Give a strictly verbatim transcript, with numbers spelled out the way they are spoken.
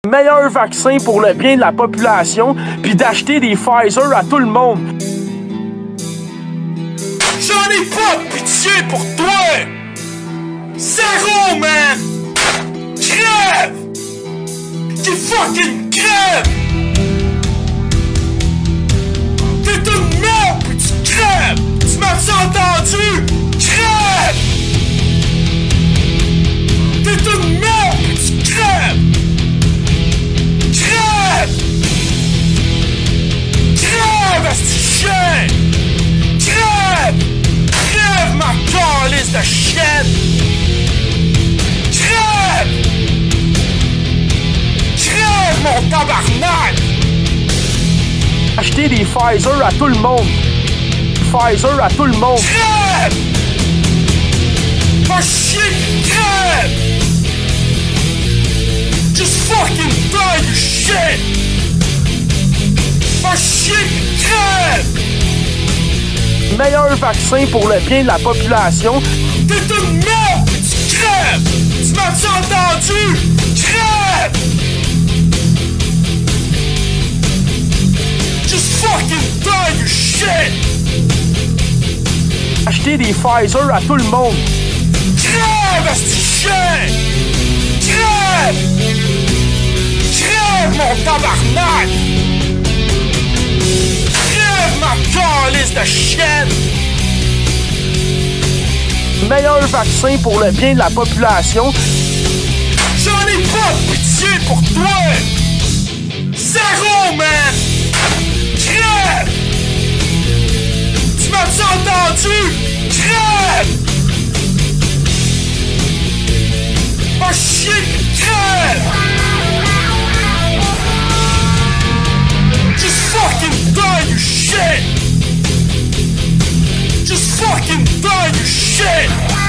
Meilleur vaccin pour le bien de la population, puis d'acheter des Pfizer à tout le monde. J'en ai pas de pitié pour toi! Zéro, man! Crève! Tu fucking crèves! T'es une merde pis tu crèves! Tu m'as entendu? Crève! T'es une merde pis tu crèves! Crève! Crève, esti chien! Crève! Crève, ma calice de chienne! Crève! Crève, mon tabarnak! Acheter des Pfizer à tout le monde. Pfizer à tout le monde. Crève! Va chier, crève! Just fucking die, you shit! Va chier, crève! Meilleur vaccin pour le bien de la population. T'es une merde pis tu crèves! Tu m'as entendu? Crève! Just fucking die, you shit! Acheter des Pfizer à tout le monde. Crève, esti chien! Crève! Crève, mon tabarnak! Crève, ma calice de chienne! Meilleur vaccin pour le bien de la population. J'en ai pas de pitié pour toi! Zéro, man! Crève! Tu m'as entendu? Crève! Va chier pis crève! Just fucking die, you shit! Just fucking die, you shit!